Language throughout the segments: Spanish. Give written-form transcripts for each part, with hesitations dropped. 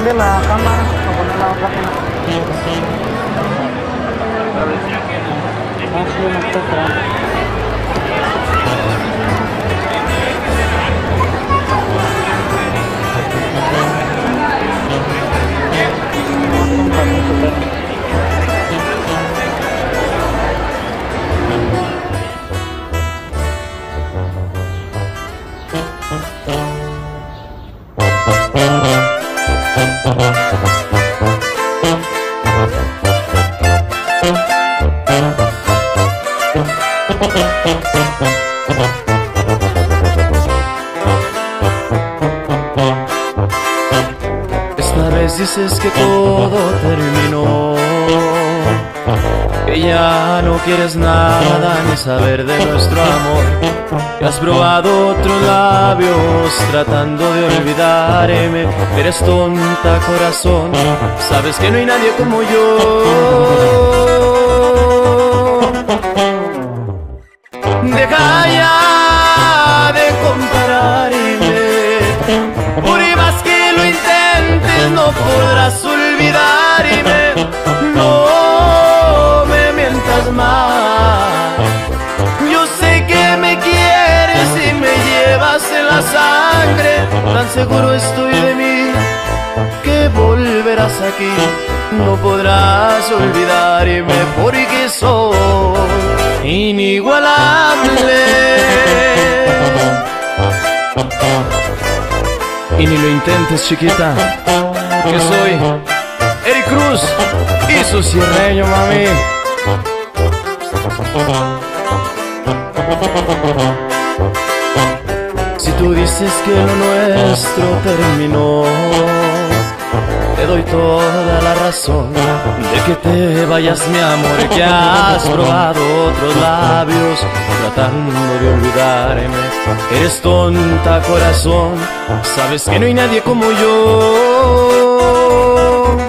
prende la cámara para poner la página. Ah, sí, me está esperando. Esta vez dices que todo terminó, que ya no quieres nada ni saber de nuestro amor, que has probado otros labios tratando de olvidarme. Eres tonta, corazón, sabes que no hay nadie como yo. Deja ya de compararme, por más que lo intentes no podrás olvidarme. No me mientas más, yo sé que me quieres y me llevas en la sangre. Tan seguro estoy de mí que volverás aquí, no podrás olvidarme porque soy inigualable. Y ni lo intentes, chiquita, que soy Eric Cruz y su cierreño, mami. Si tú dices que lo nuestro terminó, te doy toda la razón de que te vayas, mi amor, que has probado otros labios tratando de olvidarme. Eres tonta, corazón, sabes que no hay nadie como yo.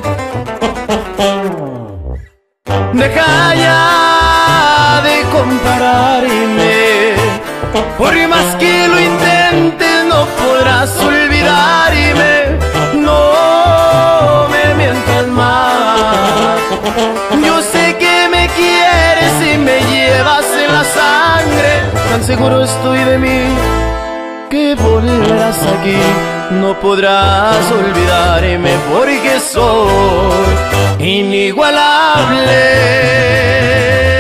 Deja ya de compararme, por más que lo intentes no podrás olvidarme. No me mientas más, yo sé que me quieres y me llevas en la sangre. Tan seguro estoy de mí que volverás aquí, no podrás olvidarme porque soy inigualable.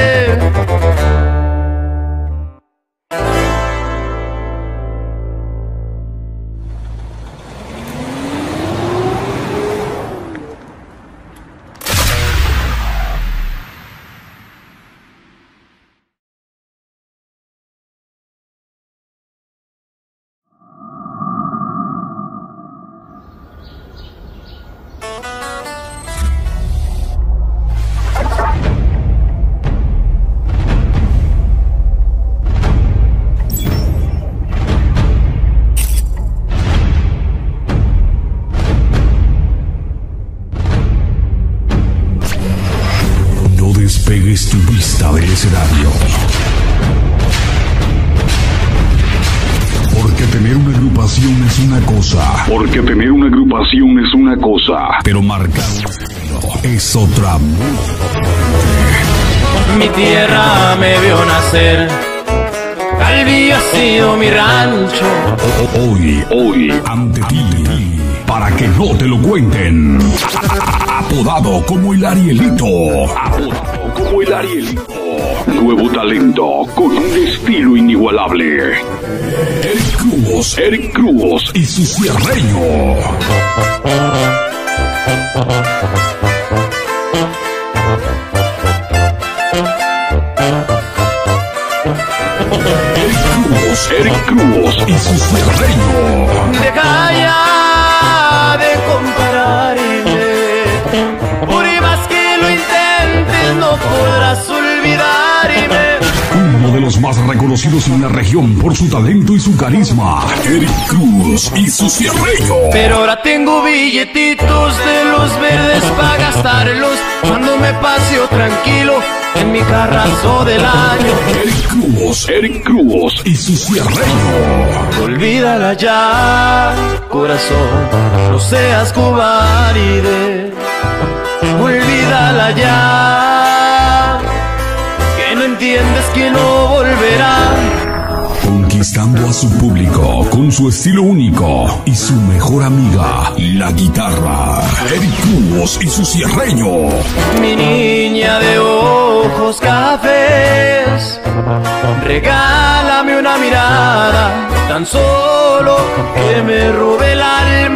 Despegues tu vista del escenario, porque tener una agrupación es una cosa, pero marcar un estilo es otra muy diferente. Mi tierra me vio nacer, Calvillo ha sido mi rancho. Hoy, ante ti, para que no te lo cuenten, apodado como el Arielito. Nuevo talento con un estilo inigualable. Eric Cruz y su cierreño. Eric Cruz y su cierreño. Deja ya de compararme, por más que lo intentes no podrás olvidarme. Uno de los más reconocidos en la región por su talento y su carisma, Eric Cruz y su cierreño. Pero ahora tengo billetitos de los verdes para gastarlos cuando me paseo tranquilo en mi carrazo del año. Eric Cruz Eric Cruz y su cierreño. Olvídala ya, corazón, no seas cobarde. Olvídala ya, que no entiendes que no volverá. Conquistando a su público con su estilo único y su mejor amiga, la guitarra. Eric Cruz y su cierreño. Mi niña de ojos cafés, regálame una mirada, tan solo que me robe el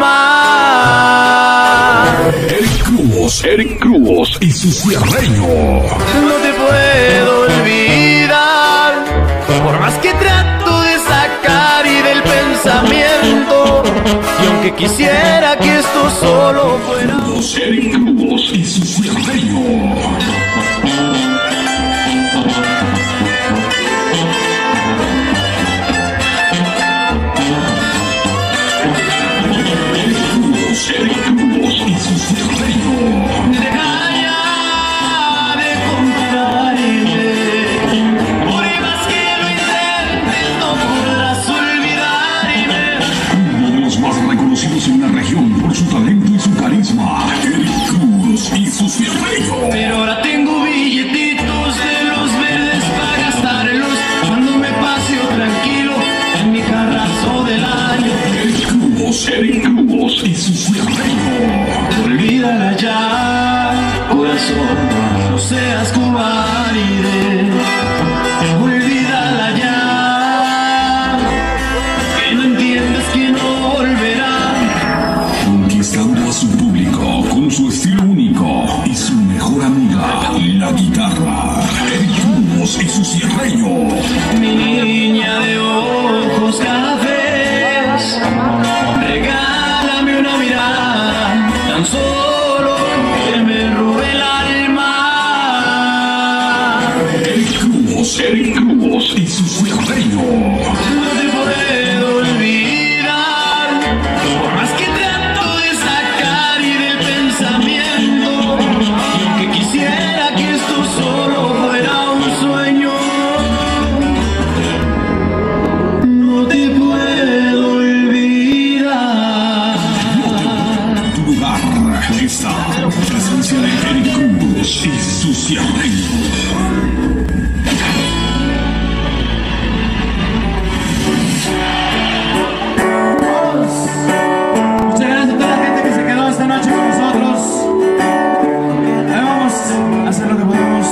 alma. Eric Cruz y su cierreño. No te puedo olvidar, por más que trato de sacar y del pensamiento, y aunque quisiera que esto solo fuera. Eric Cruz y su cierreño. En la región por su talento y su carisma, Eric Cruz y su cierreño. Pero ahora tengo billetitos de los verdes para gastarlos cuando me paseo tranquilo en mi carrazo del año. Eric Cruz y su cierreño. Olvídala ya, corazón, no seas cobarde. Olvídala ya, que no entiendes que no volverá. Conquistando a su público con su estilo único y su mejor amiga, la guitarra. Eric Cruz y su cierreño. Mi niña de ojos cafés, regálame una mirada, tan solo que me robe el alma. Eric Cruz y su cierreño. No te puedo olvidar, por más que trato de sacar y del pensamiento, y aunque quisiera que esto solo fuera un sueño, no te puedo olvidar. En tu lugar está la presencia de Eric Cruz y su cierreño. Muchas gracias a toda la gente que se quedó esta noche con nosotros. Ahí vamos a hacer lo que podemos.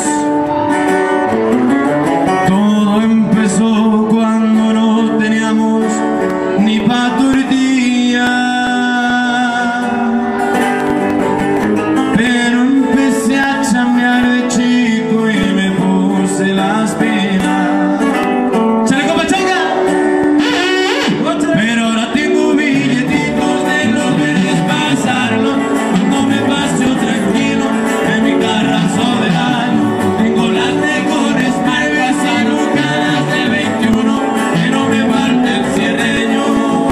Todo empezó cuando no teníamos ni pa' tortilla, pero empecé a chambear de chico y me puse las pilas. ¡Chale, compa, chenga! Pero ahora tengo billetitos de los verdes para pasarlo cuando me paseo tranquilo en mi carrazo del año. Tengo las mejores marcas alucadas de 21, que no me falte el cierreño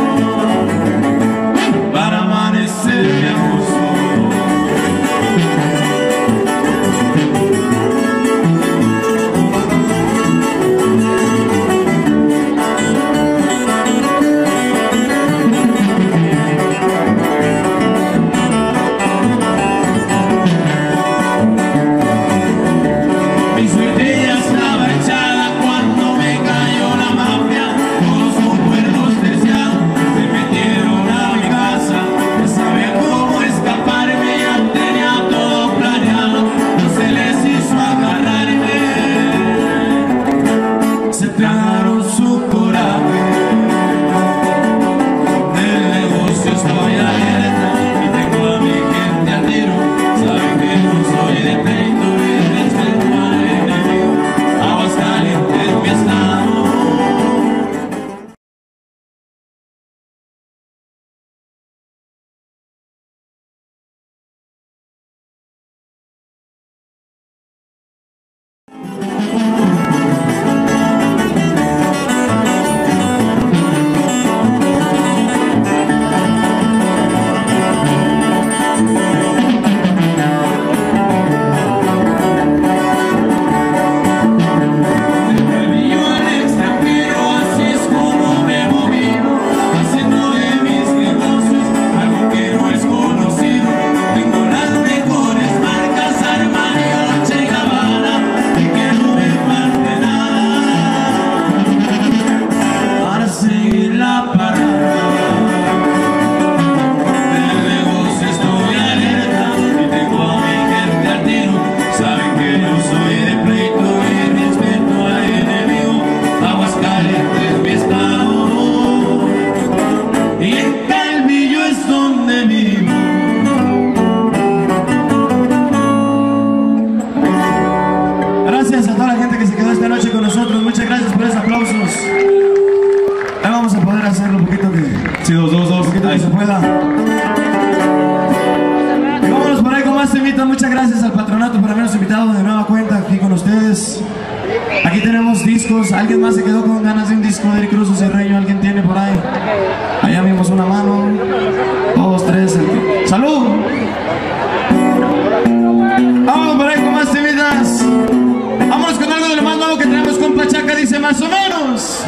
para amanecerme a gusto. pueda. Y vámonos por ahí con más temitas. Muchas gracias al patronato por habernos invitado de nueva cuenta aquí con ustedes. Aquí tenemos discos. ¿Alguien más se quedó con ganas de un disco de Eric Cruz o Cerreño? ¿Alguien tiene por ahí? Allá vimos una mano. 2, 3. ¡Salud! Vamos por ahí con más temitas. Vámonos con algo de lo más nuevo que tenemos con Pachaca. Dice más o menos.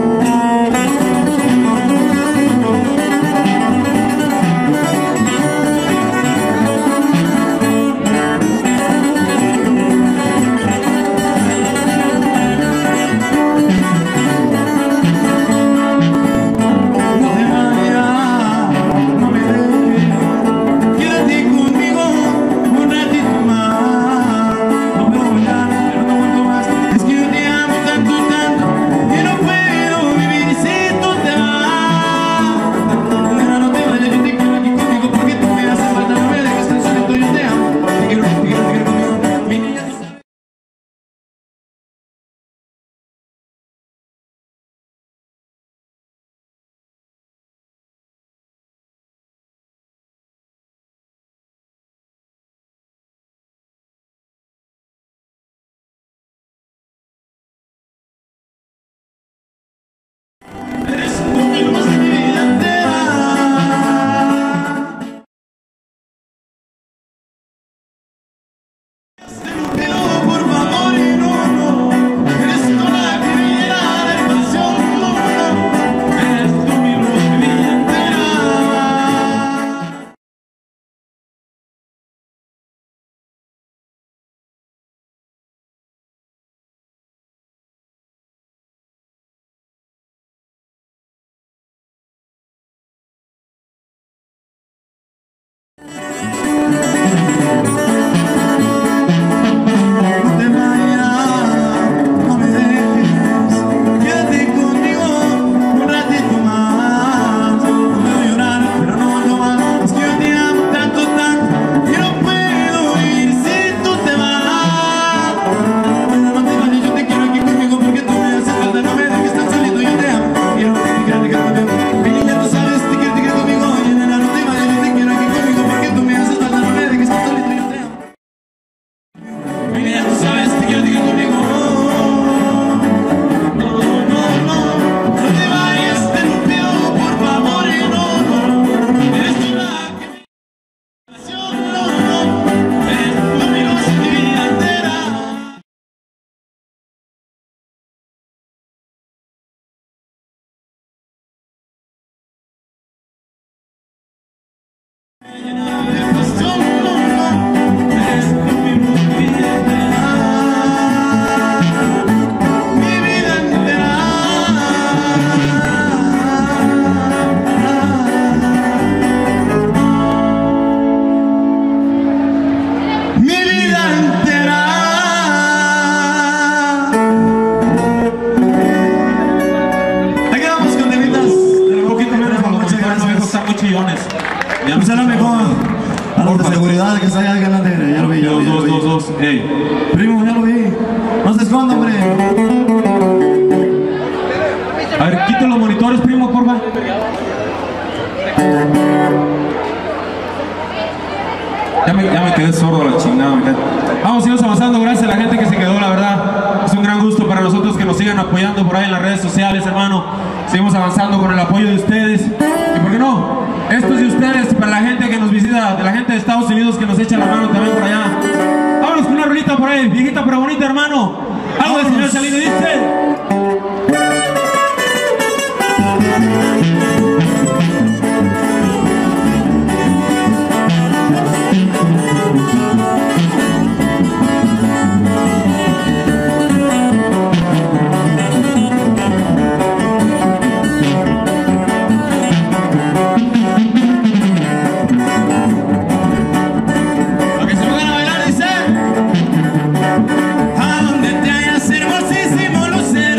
Primo, ya lo vi. No se esconda, hombre. A ver, quita los monitores, primo, porfa. Ya me quedé sordo a la chingada. Vamos, seguimos avanzando. Gracias a la gente que se quedó, la verdad. Es un gran gusto para nosotros que nos sigan apoyando por ahí en las redes sociales, hermano. Seguimos avanzando con el apoyo de ustedes. Y por qué no, esto es de ustedes, para la gente que nos visita, de la gente de Estados Unidos que nos echa la mano también por allá. Vámonos con una rolita por ahí, viejita pero bonita, hermano. Algo del señor Salido dice. A donde te hallas hermosísimo lucero.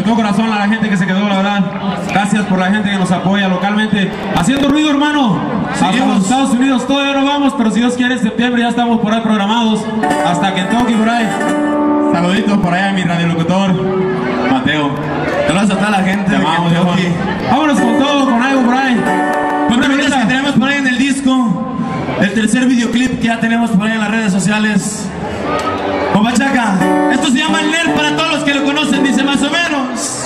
todo corazón a la gente que se quedó, la verdad. Gracias por la gente que nos apoya localmente. Haciendo ruido, hermano. Hasta los Estados Unidos todavía no vamos, pero si Dios quiere, en septiembre ya estamos por ahí programados. Hasta Kentucky, por ahí. Saluditos por allá a mi radiolocutor, Mateo. Saludos a toda la gente. Te amamos, Kentucky. Vámonos con todo, con algo por ahí. Pues mira, que tenemos por ahí en el disco, el tercer videoclip que ya tenemos por ahí en las redes sociales. Comachaca, esto se llama El Nerd, para todos los que lo conocen, dice más o menos.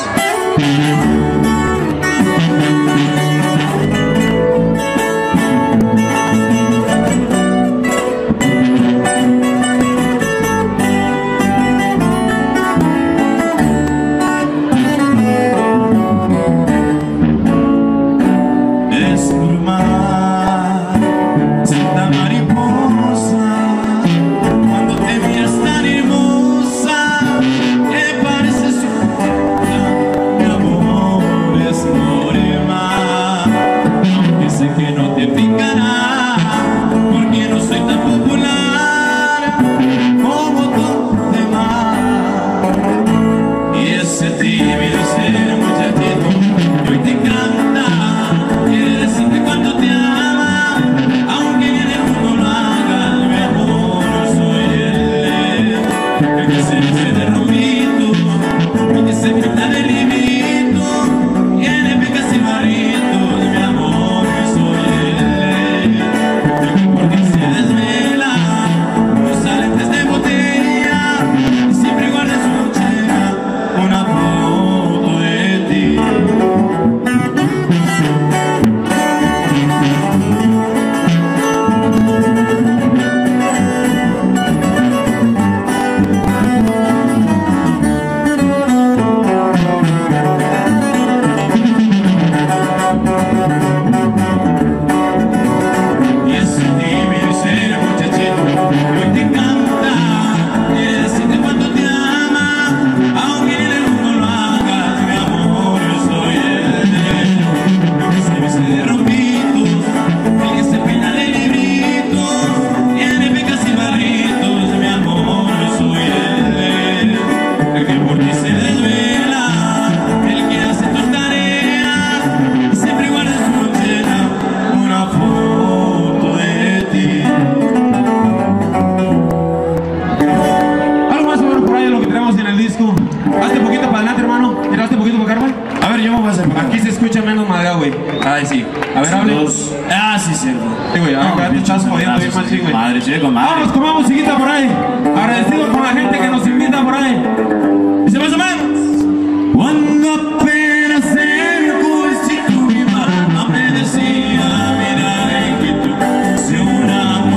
Aquí se escucha menos madre, güey. Ay, sí. A ver, hable. Ah, sí, cierto. Sí, güey, ahora te estás jodiendo bien mal, sí, güey. Madre, chico, madre. Vamos con más musiquita por ahí. Agradecido con la gente que nos invita por ahí. Dice más o menos. Cuando apenas cerco el mi mamá me decía, mira, que tú si un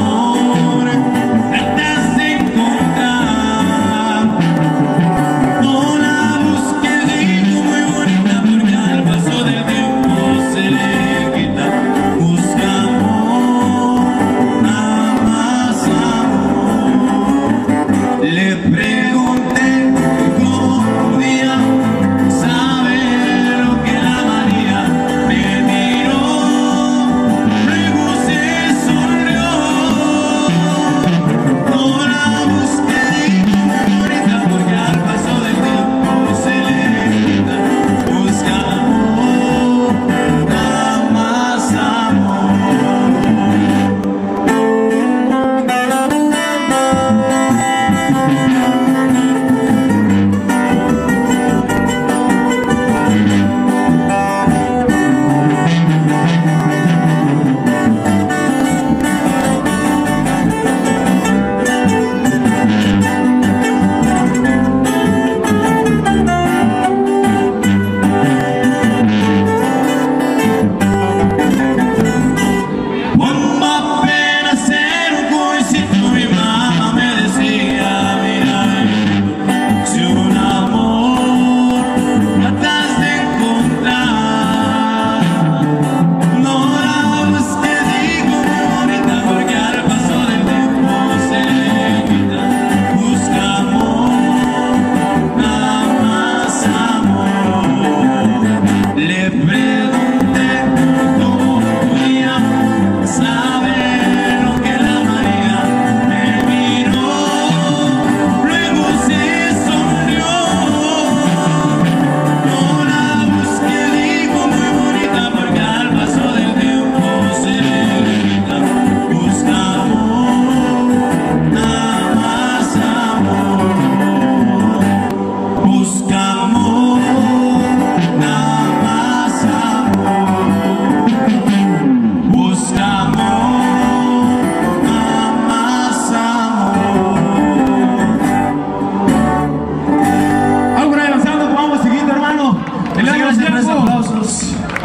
amor tratas de encontrar, no la busques, digo muy bonita, porque al paso del tiempo se le quita. Busca amor, nada más amor. Le pregunto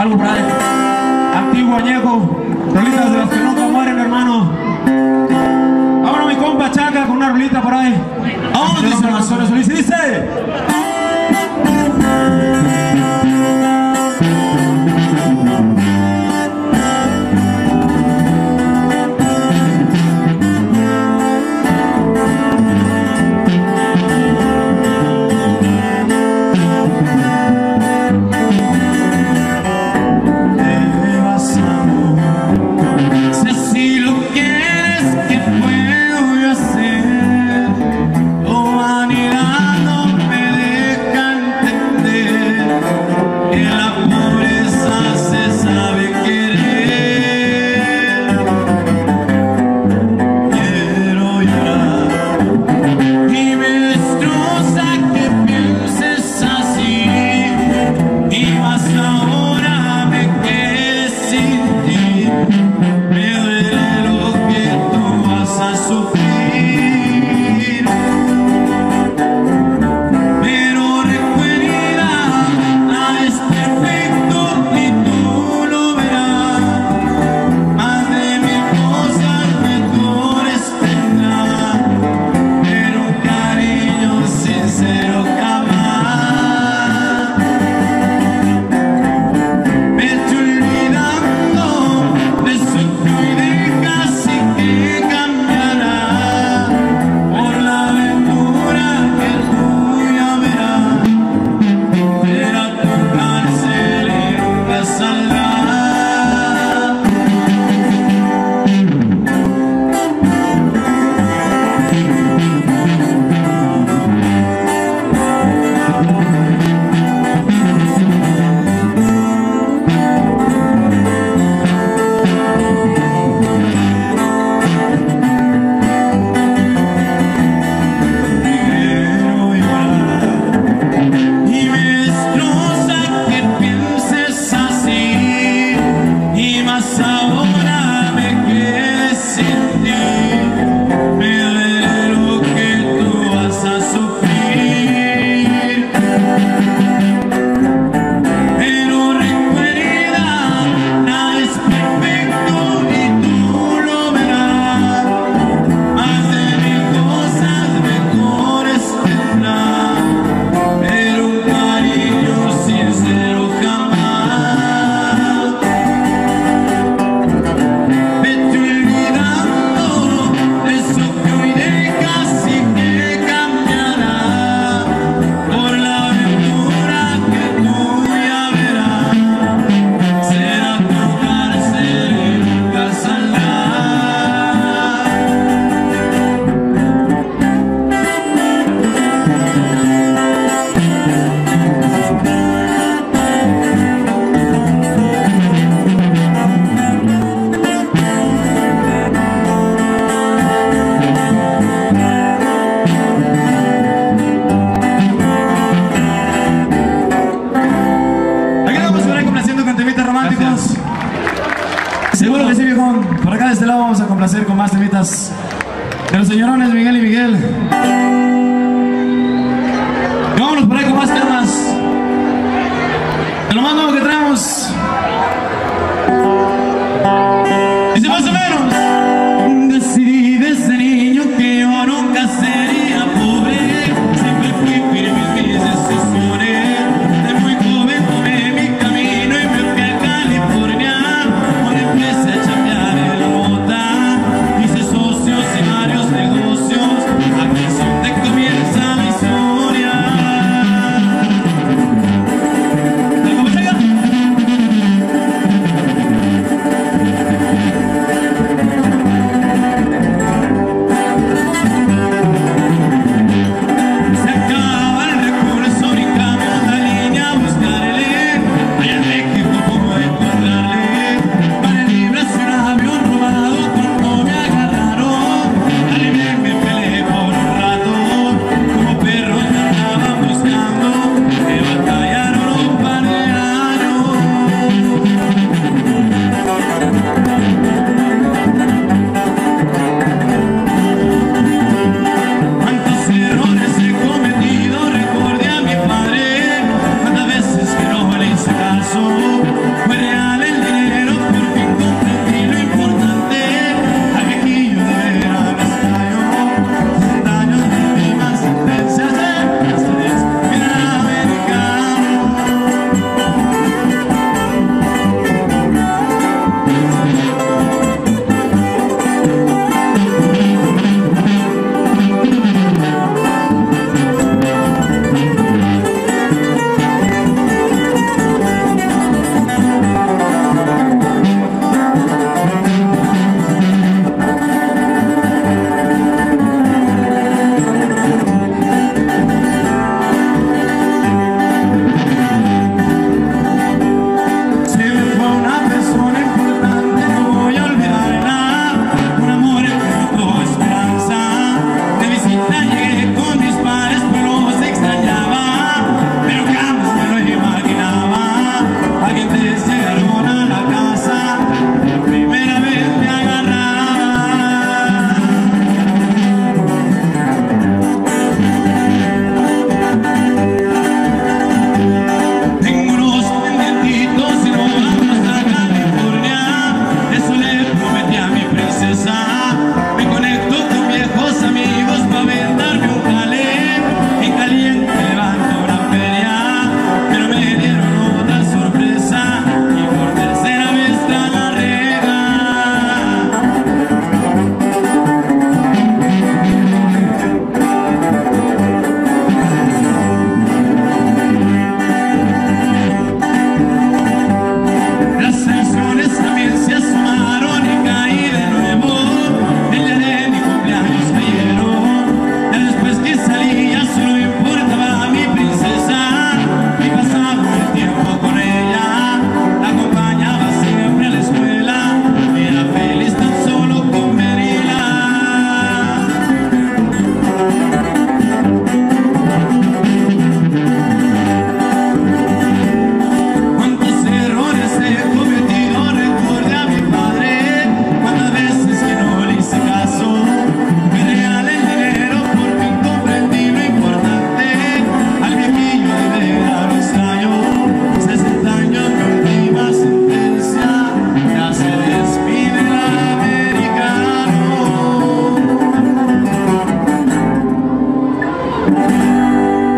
algo por ahí. Antiguo, añejo, rolitas de las que nunca mueren, hermano. Ahora mi compa Chaca con una rolita por ahí. Vamos, dice las zonas felices, dice. Seguro que sí, viejón. Por acá de este lado vamos a complacer con más temitas de los señorones Miguel y Miguel. Y vámonos por ahí con más temas de lo más nuevo que traemos. Dice más o menos: decidí desde niño que yo nunca sería pobre. Siempre fui firme en mis decisiones. De muy joven tomé mi camino y me fui a California, donde empecé a chambear en la mota. Hice socios en varios negocios. Aquí son de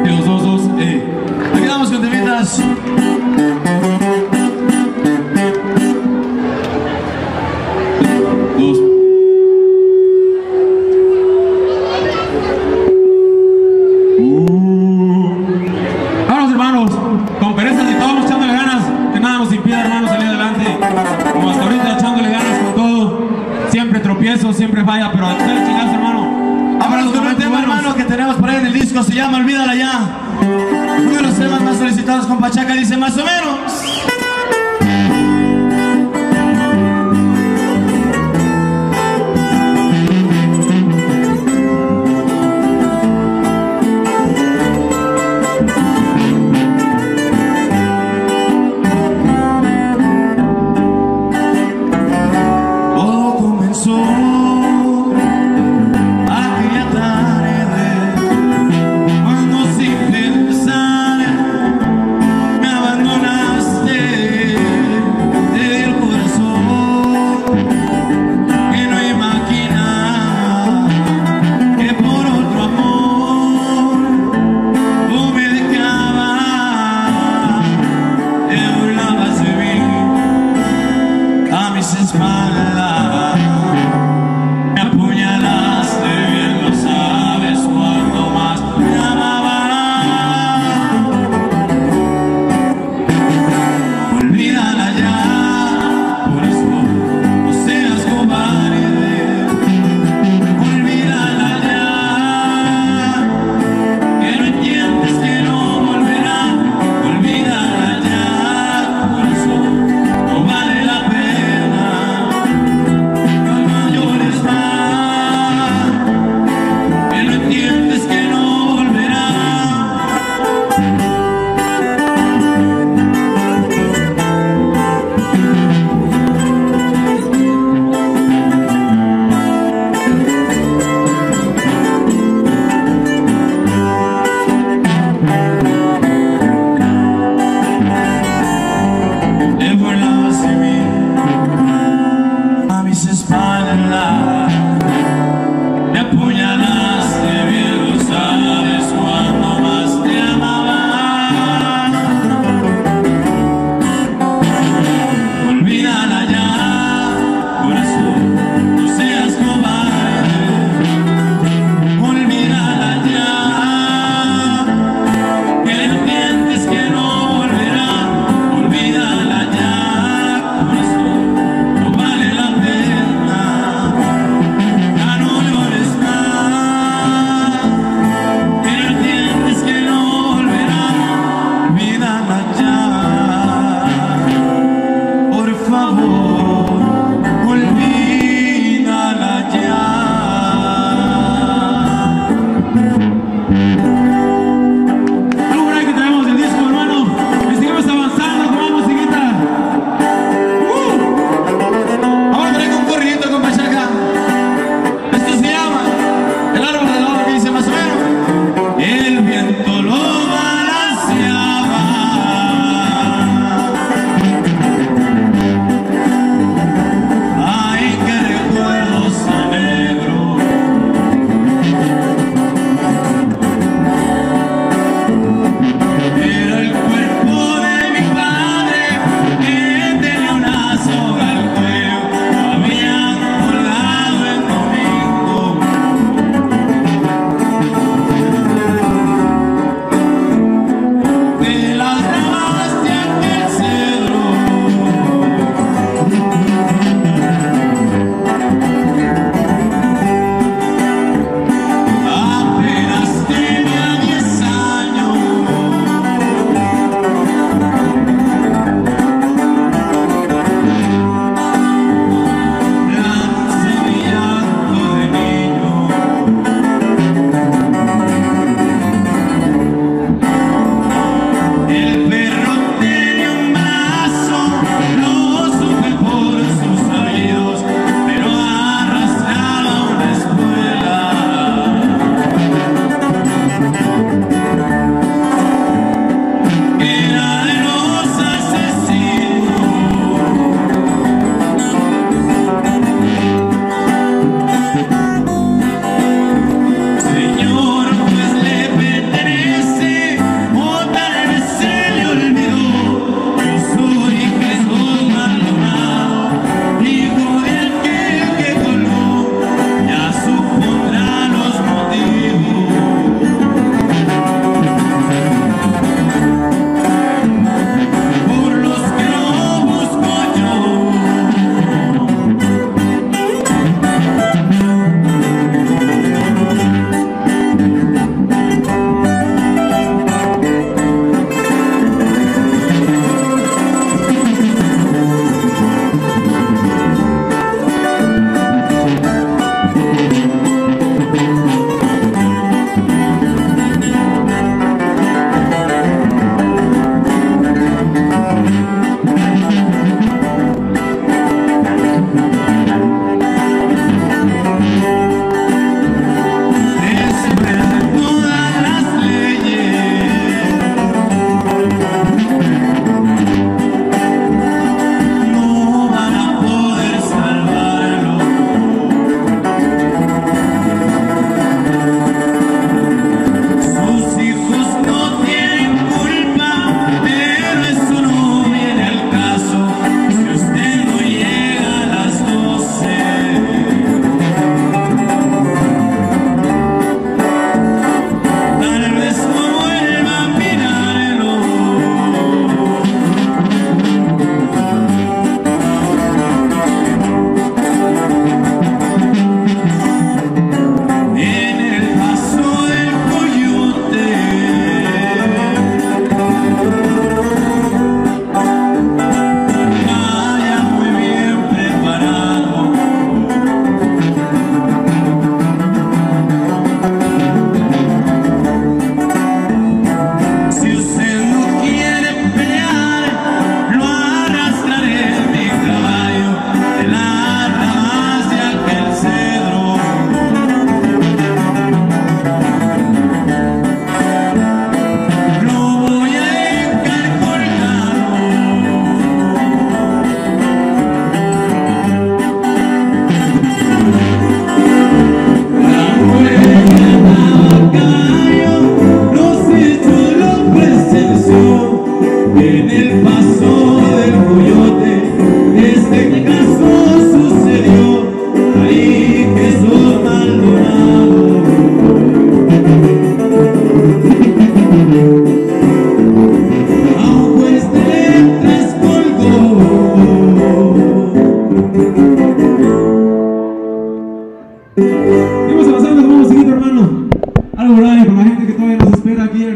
Dios, dos, aquí vamos con temitas. Dos. Vamos, hermanos, con perezas y todo, vamos echándole ganas, que nada nos impida, hermanos, salir adelante. Como hasta ahorita, echándole ganas con todo. Siempre tropiezo, siempre falla, pero a ustedes chingados, hermano. Vámonos con un tema, hermano, que tenemos por ahí en el disco, se llama Olvídala Ya. Uno de los temas más solicitados con Pachaca dice más o menos. Todo comenzó aquella tarde, cuando sin pensar me abandonaste del corazón, que no imaginaba que por otro amor tú me dejabas, te burlabas de mí a mis espaldas, me apuñalaste, bien lo sabes, cuando más me amaba. Olvídala ya, por eso no seas cobarde. Olvídala ya, que no entiendes que no volverá. Olvídala ya, por eso no vale la pena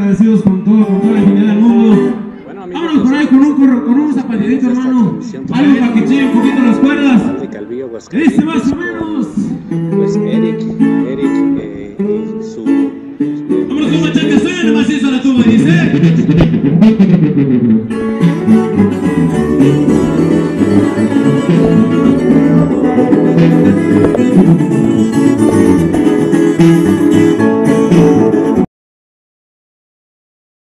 agradecidos con toda la infinidad del mundo. Vámonos por ahí con un zapatidito, hermano. Algo para que chille un poquito las cuerdas. ¿Qué dice más o menos? Pues Eric y su... Vámonos con machaca, suena macizo la tuba y dice...